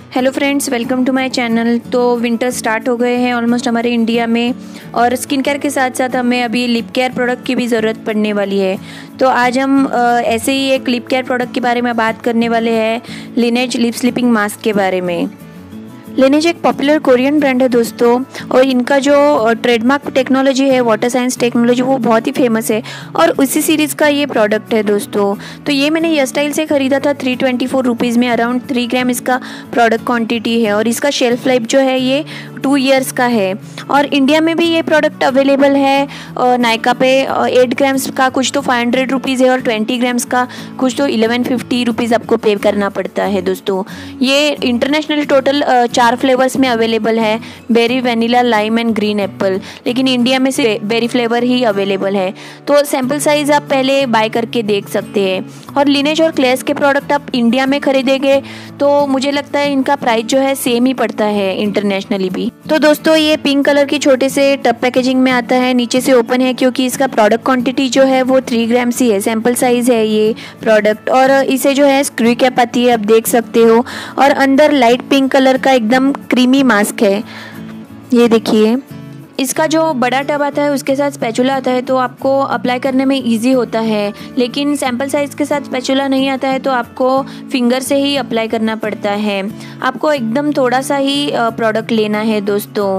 Hello friends, welcome to my channel. तो winter start हो गए हैं ऑलमोस्ट हमारे इंडिया में, और स्किन केयर के साथ साथ हमें अभी लिप केयर प्रोडक्ट की भी ज़रूरत पड़ने वाली है। तो आज हम ऐसे ही एक लिप केयर प्रोडक्ट के बारे में बात करने वाले हैं, Laneige लिप स्लीपिंग मास्क के बारे में। Laneige एक पॉपुलर कोरियन ब्रांड है दोस्तों, और इनका जो ट्रेडमार्क टेक्नोलॉजी है, वाटर साइंस टेक्नोलॉजी, वो बहुत ही फेमस है और उसी सीरीज़ का ये प्रोडक्ट है दोस्तों। तो ये मैंने हेयर स्टाइल से ख़रीदा था 324 रुपीज़ में। अराउंड 3 ग्राम इसका प्रोडक्ट क्वांटिटी है और इसका शेल्फ लाइफ जो है ये 2 ईयर्स का है। और इंडिया में भी ये प्रोडक्ट अवेलेबल है नायका पे। 8 ग्राम्स का कुछ तो 500 रुपीज़ है और 20 ग्राम्स का कुछ तो 1150 रुपीज़ आपको पे करना पड़ता है दोस्तों। ये इंटरनेशनल टोटल 4 फ्लेवर्स में अवेलेबल है, berry, vanilla, lime and green apple. लेकिन इंडिया में से बेरी फ्लेवर ही अवेलेबल है। तो सैम्पल साइज़ आप पहले बाय करके देख सकते हैं। और Laneige और क्लेस के प्रोडक्ट आप इंडिया में खरीदेंगे तो मुझे लगता है इनका प्राइस जो है सेम ही पड़ता है इंटरनेशनली भी। तो दोस्तों ये पिंक कलर की छोटे से टब पैकेजिंग में आता है, नीचे से ओपन है क्योंकि इसका प्रोडक्ट क्वांटिटी जो है वो 3 ग्राम्स ही है। सैम्पल साइज़ है ये प्रोडक्ट, और इसे जो है स्क्रू कैप आती है, आप देख सकते हो। और अंदर लाइट पिंक कलर का एकदम क्रीमी मास्क है, ये देखिए। इसका जो बड़ा टब आता है उसके साथ स्पैचुला आता है, तो आपको अप्लाई करने में इजी होता है। लेकिन सैम्पल साइज़ के साथ स्पैचुला नहीं आता है तो आपको फिंगर से ही अप्लाई करना पड़ता है। आपको एकदम थोड़ा सा ही प्रोडक्ट लेना है दोस्तों।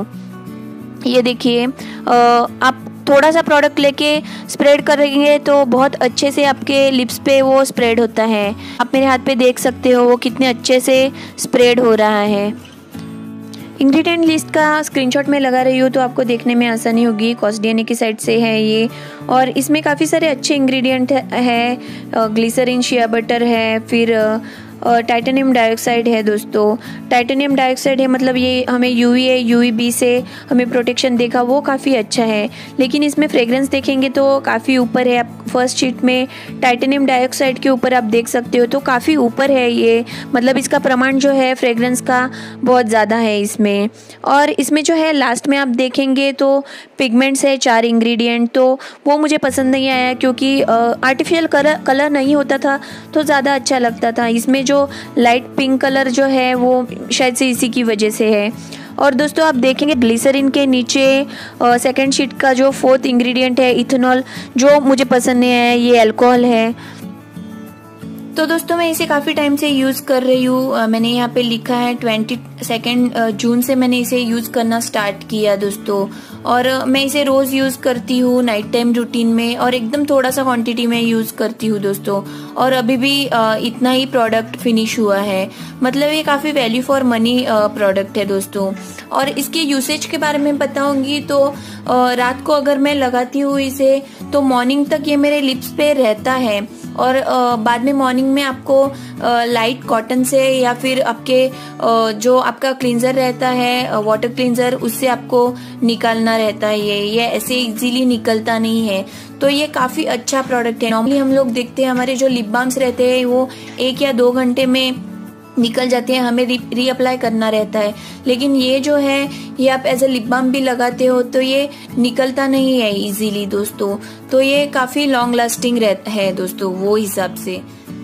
ये देखिए, आप थोड़ा सा प्रोडक्ट लेके स्प्रेड करेंगे तो बहुत अच्छे से आपके लिप्स पे वो स्प्रेड होता है। आप मेरे हाथ पे देख सकते हो वो कितने अच्छे से स्प्रेड हो रहा है। इंग्रेडिएंट लिस्ट का स्क्रीनशॉट में लगा रही हूँ तो आपको देखने में आसानी होगी। कॉस्ट डीएनए की साइड से है ये, और इसमें काफ़ी सारे अच्छे इंग्रेडिएंट है। ग्लिसरीन, शिया बटर है, फिर टाइटेनियम डाइऑक्साइड है दोस्तों। टाइटेनियम डाइऑक्साइड है मतलब ये हमें यूवीए यूवीबी से हमें प्रोटेक्शन देगा, वो काफ़ी अच्छा है। लेकिन इसमें फ्रेग्रेंस देखेंगे तो काफ़ी ऊपर है। आप फर्स्ट शीट में टाइटेनियम डाइऑक्साइड के ऊपर आप देख सकते हो तो काफ़ी ऊपर है ये, मतलब इसका प्रमाण जो है फ्रेग्रेंस का बहुत ज़्यादा है इसमें। और इसमें जो है लास्ट में आप देखेंगे तो पिगमेंट्स है 4 इंग्रेडिएंट, तो वो मुझे पसंद नहीं आया क्योंकि आर्टिफिशियल कलर नहीं होता था तो ज़्यादा अच्छा लगता था। इसमें जो लाइट पिंक कलर जो है वो शायद से इसी की वजह से है। और दोस्तों आप देखेंगे ग्लिसरीन के नीचे सेकंड शीट का जो 4th इंग्रेडिएंट है इथेनॉल, जो मुझे पसंद नहीं है, ये अल्कोहल है। तो दोस्तों मैं इसे काफ़ी टाइम से यूज़ कर रही हूँ। मैंने यहाँ पे लिखा है 22 जून से मैंने इसे यूज़ करना स्टार्ट किया दोस्तों। और मैं इसे रोज़ यूज़ करती हूँ नाइट टाइम रूटीन में, और एकदम थोड़ा सा क्वांटिटी में यूज़ करती हूँ दोस्तों। और अभी भी इतना ही प्रोडक्ट फिनिश हुआ है, मतलब ये काफ़ी वैल्यू फॉर मनी प्रोडक्ट है दोस्तों। और इसके यूसेज के बारे में बताऊंगी तो रात को अगर मैं लगाती हूँ इसे तो मॉर्निंग तक ये मेरे लिप्स पे रहता है। और बाद में मॉर्निंग में आपको लाइट कॉटन से या फिर आपके जो आपका क्लींजर रहता है, वाटर क्लींजर, उससे आपको निकालना रहता है। ये ऐसे इजीली निकलता नहीं है। तो ये काफ़ी अच्छा प्रोडक्ट है। नॉर्मली हम लोग देखते हैं हमारे जो लिप बाम्स रहते हैं वो 1 या 2 घंटे में निकल जाते हैं, हमें रीअप्लाई करना रहता है। लेकिन ये जो है ये आप एज ए लिप बाम भी लगाते हो तो ये निकलता नहीं है इजीली दोस्तों। तो ये काफ़ी लॉन्ग लास्टिंग है दोस्तों वो हिसाब से।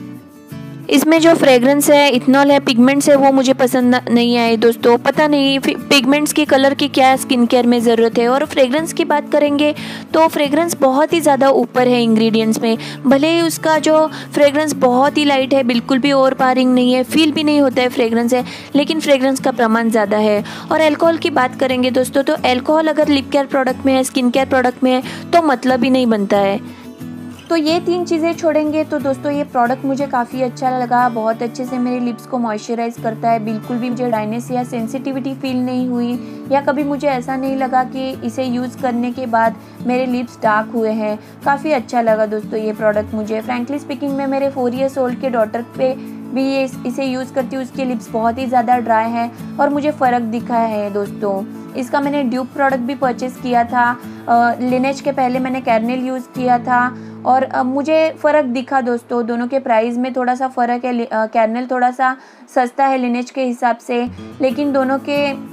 इसमें जो फ्रेग्रेंस है, इथेनॉल है, पिगमेंट्स है, वो मुझे पसंद नहीं आए दोस्तों। पता नहीं पिगमेंट्स की कलर की क्या स्किन केयर में ज़रूरत है। और फ्रेग्रेंस की बात करेंगे तो फ्रेग्रेंस बहुत ही ज़्यादा ऊपर है इंग्रेडिएंट्स में। भले ही उसका जो फ्रेग्रेंस बहुत ही लाइट है, बिल्कुल भी ओवर पावरिंग नहीं है, फील भी नहीं होता है फ्रेग्रेंस है, लेकिन फ्रेग्रेंस का प्रमाण ज़्यादा है। और अल्कोहल की बात करेंगे दोस्तों तो अल्कोहल अगर लिप केयर प्रोडक्ट में है, स्किन केयर प्रोडक्ट में है तो मतलब ही नहीं बनता है। तो ये 3 चीज़ें छोड़ेंगे तो दोस्तों ये प्रोडक्ट मुझे काफ़ी अच्छा लगा। बहुत अच्छे से मेरे लिप्स को मॉइस्चराइज करता है, बिल्कुल भी मुझे ड्राइनेस या सेंसिटिविटी फील नहीं हुई, या कभी मुझे ऐसा नहीं लगा कि इसे यूज़ करने के बाद मेरे लिप्स डार्क हुए हैं। काफ़ी अच्छा लगा दोस्तों ये प्रोडक्ट मुझे। फ्रैंकली स्पीकिंग मैं मेरे 4 ईयर्स ओल्ड के डॉटर पे भी इसे यूज़ करती हूँ। उसके लिप्स बहुत ही ज़्यादा ड्राई हैं और मुझे फ़र्क दिखा है दोस्तों। इसका मैंने ड्यूब प्रोडक्ट भी परचेज़ किया था। Laneige के पहले मैंने कैरनेल यूज़ किया था और मुझे फ़र्क दिखा दोस्तों। दोनों के प्राइस में थोड़ा सा फ़र्क है। कैरनेल थोड़ा सा सस्ता है Laneige के हिसाब से, लेकिन दोनों के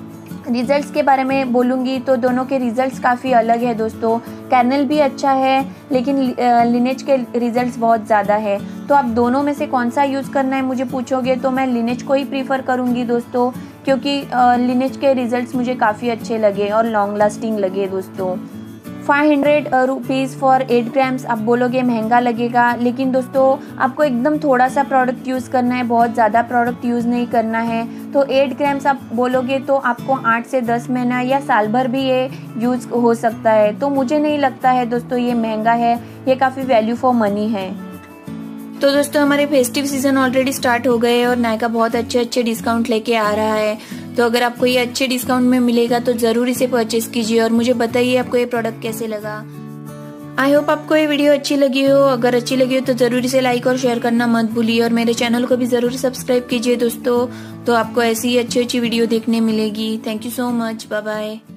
रिजल्ट्स के बारे में बोलूँगी तो दोनों के रिजल्ट्स काफ़ी अलग है दोस्तों। कैरनेल भी अच्छा है लेकिन लिनेज के रिजल्ट्स बहुत ज़्यादा है। तो आप दोनों में से कौन सा यूज़ करना है मुझे पूछोगे तो मैं लिनेज को ही प्रीफर करूँगी दोस्तों, क्योंकि लिनेज के रिजल्ट्स मुझे काफ़ी अच्छे लगे और लॉन्ग लास्टिंग लगे दोस्तों। 500 रुपीज़ फॉर 8 ग्राम्स आप बोलोगे महंगा लगेगा, लेकिन दोस्तों आपको एकदम थोड़ा सा प्रोडक्ट यूज़ करना है, बहुत ज़्यादा प्रोडक्ट यूज़ नहीं करना है। तो 8 ग्राम्स आप बोलोगे तो आपको 8 से 10 महीना या साल भर भी ये यूज़ हो सकता है। तो मुझे नहीं लगता है दोस्तों ये महंगा है, ये काफ़ी वैल्यू फॉर मनी है। तो दोस्तों हमारे फेस्टिव सीजन ऑलरेडी स्टार्ट हो गए और नायका बहुत अच्छे डिस्काउंट लेके आ रहा है। तो अगर आपको ये अच्छे डिस्काउंट में मिलेगा तो ज़रूर इसे परचेस कीजिए और मुझे बताइए आपको ये प्रोडक्ट कैसे लगा। आई होप आपको ये वीडियो अच्छी लगी हो। अगर अच्छी लगी हो तो ज़रूर इसे लाइक और शेयर करना मत भूलिए और मेरे चैनल को भी ज़रूर सब्सक्राइब कीजिए दोस्तों। तो आपको ऐसी ही अच्छी वीडियो देखने मिलेगी। Thank you so much, bye bye.